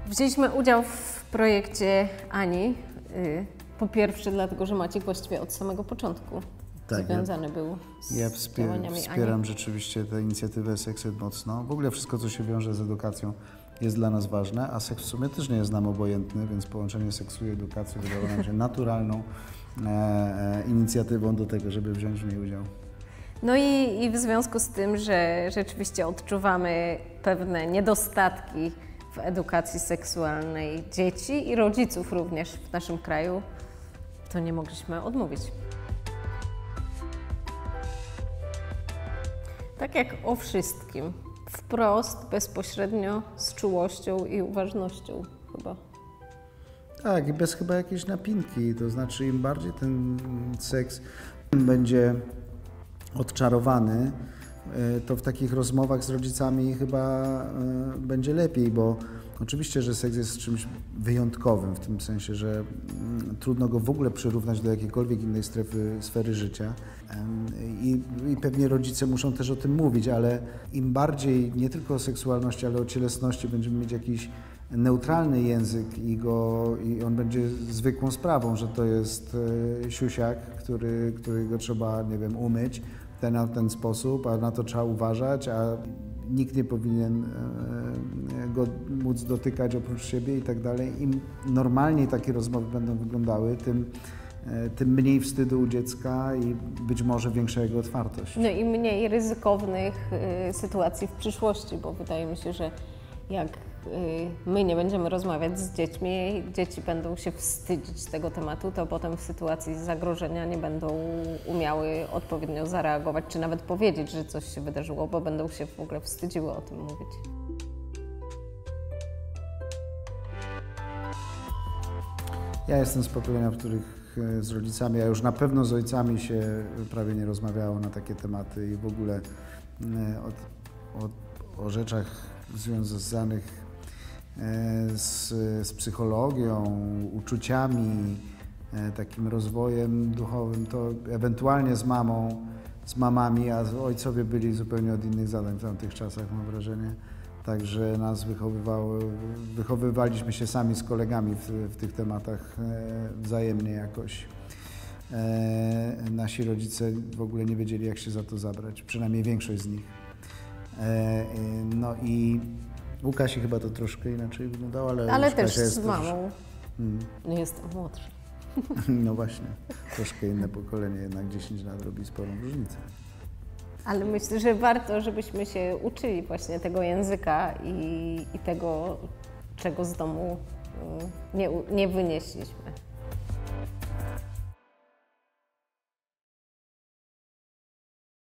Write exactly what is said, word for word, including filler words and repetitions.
Wzięliśmy udział w projekcie Ani. Po pierwsze dlatego, że Maciek właściwie od samego początku tak, związany ja, był z ja wspier działaniami wspieram Ani. rzeczywiście tę inicjatywę Seks Ed mocno. W ogóle wszystko, co się wiąże z edukacją, jest dla nas ważne, a seks w sumie też nie jest nam obojętny, więc połączenie seksu i edukacji wydało nam się naturalną e, e, inicjatywą do tego, żeby wziąć w niej udział. No i, i w związku z tym, że rzeczywiście odczuwamy pewne niedostatki w edukacji seksualnej dzieci i rodziców również w naszym kraju, to nie mogliśmy odmówić. Tak jak o wszystkim, wprost, bezpośrednio, z czułością i uważnością chyba. Tak, i bez chyba jakiejś napinki, to znaczy im bardziej ten seks będzie odczarowany, to w takich rozmowach z rodzicami chyba będzie lepiej, bo oczywiście, że seks jest czymś wyjątkowym w tym sensie, że trudno go w ogóle przyrównać do jakiejkolwiek innej strefy, sfery życia I, i pewnie rodzice muszą też o tym mówić, ale im bardziej nie tylko o seksualności, ale o cielesności będziemy mieć jakiś neutralny język i, go, i on będzie zwykłą sprawą, że to jest siusiak, który, którego trzeba, nie wiem, umyć w ten, w ten sposób, a na to trzeba uważać, a nikt nie powinien go móc dotykać oprócz siebie i tak dalej. Im normalniej takie rozmowy będą wyglądały, tym, tym mniej wstydu u dziecka i być może większa jego otwartość. No i mniej ryzykownych y, sytuacji w przyszłości, bo wydaje mi się, że jak y, my nie będziemy rozmawiać z dziećmi, dzieci będą się wstydzić tego tematu, to potem w sytuacji zagrożenia nie będą umiały odpowiednio zareagować, czy nawet powiedzieć, że coś się wydarzyło, bo będą się w ogóle wstydziły o tym mówić. Ja jestem z pokolenia, w których z rodzicami, a już na pewno z ojcami się prawie nie rozmawiało na takie tematy i w ogóle o, o, o rzeczach związanych z, z psychologią, uczuciami, takim rozwojem duchowym, to ewentualnie z mamą, z mamami, a ojcowie byli zupełnie od innych zadań w tamtych czasach, mam wrażenie. Także nas wychowywało, wychowywaliśmy się sami z kolegami w, w tych tematach wzajemnie jakoś. E, nasi rodzice w ogóle nie wiedzieli, jak się za to zabrać, przynajmniej większość z nich. E, no i u Kasi chyba to troszkę inaczej wyglądało, ale Ale też Kasia jest z mamą. Hmm. Jestem młodsza. No właśnie, troszkę inne pokolenie, jednak dziesięć lat robi sporą różnicę. Ale myślę, że warto, żebyśmy się uczyli właśnie tego języka i, i tego, czego z domu nie, nie wynieśliśmy.